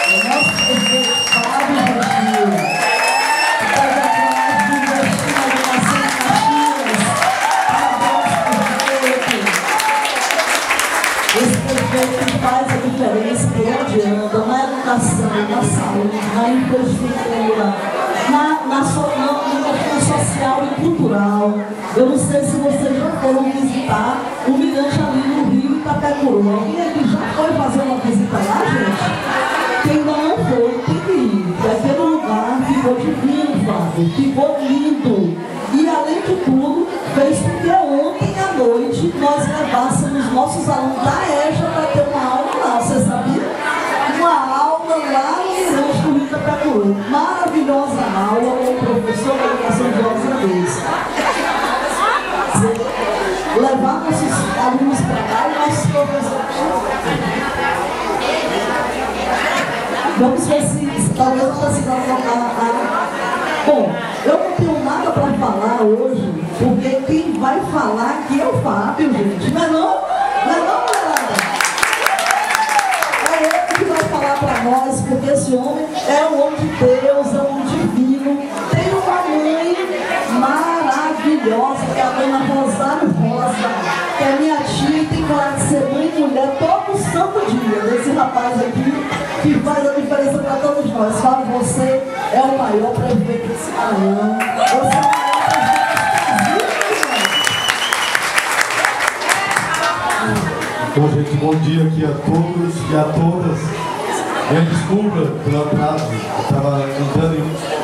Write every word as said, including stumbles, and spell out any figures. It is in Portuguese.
O nosso prefeito Fábio Regil, que teve a coragem de investir na educação em Caxias. Parabéns, prefeito. Esse prefeito faz a diferença por onde anda, na educação, na saúde, na infraestrutura, na, na, so, na, na questão social e cultural. Eu não sei se vocês já foram visitar o Mirante ali no Rio Itapecuru. Alguém aqui já foi fazer uma visita lá, gente? Quem ainda não foi, tem que ir. Aquele lugar ficou divino, Fábio. Ficou lindo. E, além de tudo, fez com que ontem à noite nós levássemos nossos alunos da EJA para ter uma aula lá. Você sabia? Uma aula lá no Mirante do Rio Itapecuru. Maravilhosa aula com o professor da educação de Rosa Reis. Levar nossos alunos para lá e nossos professores. Vamos ver se talvez não consiga colocar. Bom, eu não tenho nada para falar hoje, porque quem vai falar aqui é o Fábio, gente. Não é não? Não é não, galera? É ele que vai falar para nós, porque esse homem é um homem de Deus, é um homem divino. Tem uma mãe maravilhosa, que é a dona Rosário Rosa, que é minha tia e tem coragem de ser mãe e mulher todo santo dia. Esse rapaz aqui que faz a diferença para todos nós. Fábio, você é o maior prefeito desse Maranhão. Você é o maior prefeito. Bom, gente, bom dia aqui a todos e a todas. Me desculpa pelo atraso, eu estava entrando em